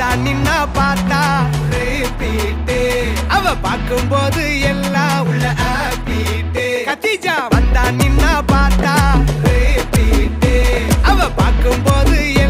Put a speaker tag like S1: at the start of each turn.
S1: நின்னா பார்த்தா repeat. அவ பார்க்கும்போது எல்லாம் உள்ள happy. கத்திஜா வந்தா நின்னா பார்த்தா repeat. அவ பார்க்கும்போது